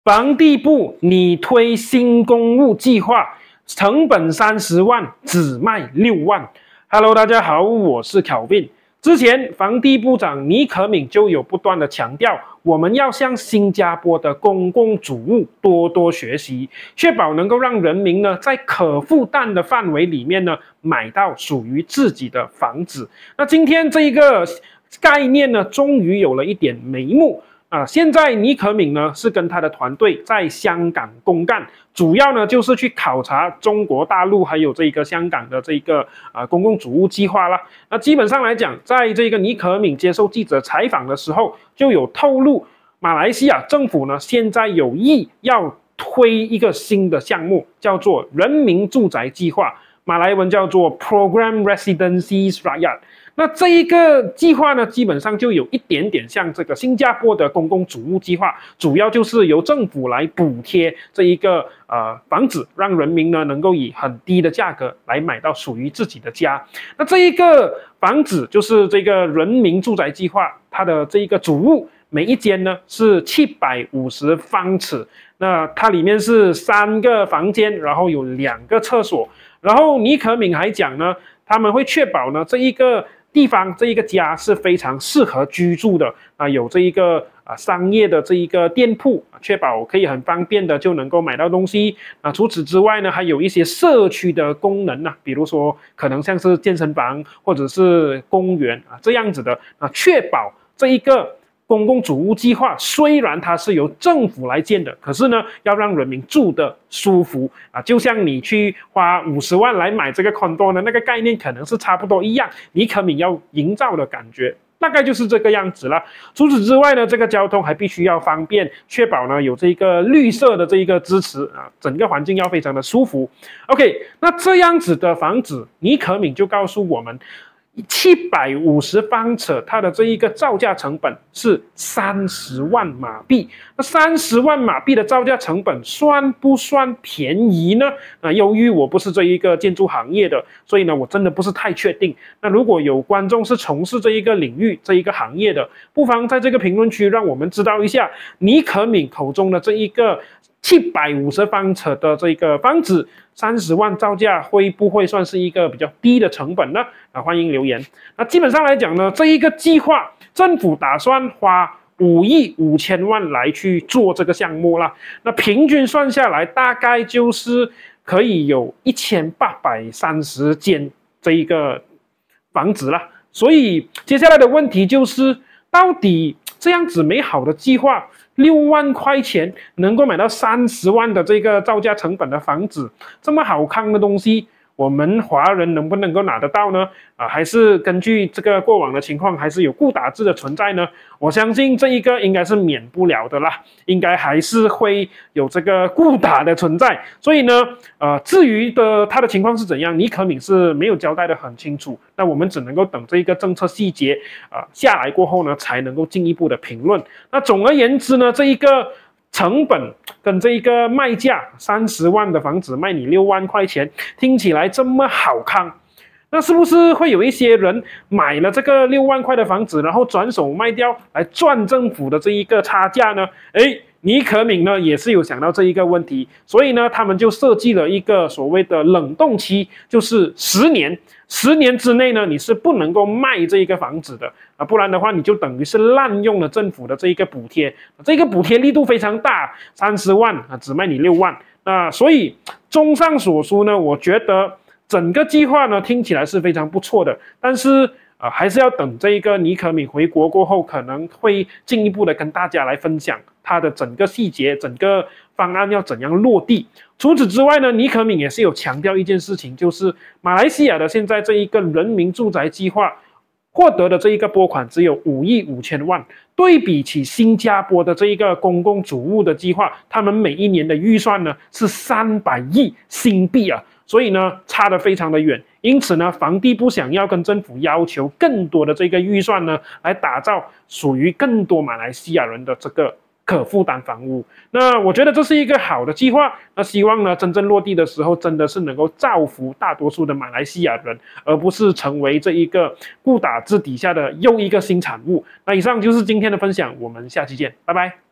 房地部拟推新公务计划，成本30万，只卖6万。Hello， 大家好，我是Kelvin。之前房地部长倪可敏就有不断的强调，我们要向新加坡的公共主务多多学习，确保能够让人民呢在可负担的范围里面呢买到属于自己的房子。那今天这一个概念呢，终于有了一点眉目。现在倪可敏呢是跟他的团队在香港公干，主要呢就是去考察中国大陆还有这个香港的这个公共主务计划啦。那基本上来讲，在这个倪可敏接受记者采访的时候，就有透露，马来西亚政府呢现在有意要推一个新的项目，叫做人民住宅计划，马来文叫做 Program Residencies Rakyat。那这一个计划呢，基本上就有一点点像这个新加坡的公共主务计划，主要就是由政府来补贴这一个房子，让人民呢能够以很低的价格来买到属于自己的家。那这一个房子就是这个人民住宅计划，它的这一个主屋每一间呢是750方尺，那它里面是3个房间，然后有2个厕所。然后倪可敏还讲呢，他们会确保呢这一个地方这一个家是非常适合居住的有这一个商业的这一个店铺，确保可以很方便的就能够买到东西除此之外呢，还有一些社区的功能比如说可能像是健身房或者是公园这样子的确保这一个公共主务计划虽然它是由政府来建的，可是呢，要让人民住得舒服就像你去花50万来买这个 condo 的那个概念，可能是差不多一样。倪可敏要营造的感觉，大概就是这个样子了。除此之外呢，这个交通还必须要方便，确保呢有这个绿色的这一个支持整个环境要非常的舒服。OK， 那这样子的房子，倪可敏就告诉我们。750方尺，它的这一个造价成本是30万马币。那30万马币的造价成本算不算便宜呢？由于我不是这一个建筑行业的，所以呢，我真的不是太确定。那如果有观众是从事这一个领域、这一个行业的，不妨在这个评论区让我们知道一下，倪可敏口中的这一个750方尺的这个房子，30万造价会不会算是一个比较低的成本呢？欢迎留言。那基本上来讲呢，这一个计划政府打算花5亿5千万来去做这个项目啦。那平均算下来，大概就是可以有1830间这一个房子啦。所以接下来的问题就是，到底这样子美好的计划，6万块钱能够买到30万的这个造价成本的房子，这么好看的东西，我们华人能不能够拿得到呢？还是根据这个过往的情况，还是有固打制的存在呢？我相信这一个应该是免不了的啦，应该还是会有这个固打的存在。所以呢，至于他的情况是怎样，倪可敏是没有交代的很清楚。那我们只能够等这一个政策细节下来过后呢，才能够进一步的评论。那总而言之呢，这一个成本跟这一个卖价30万的房子卖你6万块钱，听起来这么好看，那是不是会有一些人买了这个6万块的房子，然后转手卖掉来赚政府的这一个差价呢？倪可敏呢也是有想到这一个问题，所以呢，他们就设计了一个所谓的冷冻期，就是10年。10年之内呢，你是不能够卖这一个房子的不然的话，你就等于是滥用了政府的这一个补贴。这个补贴力度非常大，30万只卖你6万所以综上所述呢，我觉得整个计划呢听起来是非常不错的，但是还是要等这一个倪可敏回国过后，可能会进一步的跟大家来分享它的整个细节，整个方案要怎样落地。除此之外呢，倪可敏也是有强调一件事情，就是马来西亚的现在这一个人民住宅计划获得的这一个拨款只有5亿5千万，对比起新加坡的这一个公共主务的计划，他们每一年的预算呢是300亿新币所以呢差得非常的远。因此呢，房地部想要跟政府要求更多的这个预算呢，来打造属于更多马来西亚人的这个可负担房屋。那我觉得这是一个好的计划，那希望呢真正落地的时候，真的是能够造福大多数的马来西亚人，而不是成为这一个固打制底下的又一个新产物。那以上就是今天的分享，我们下期见，拜拜。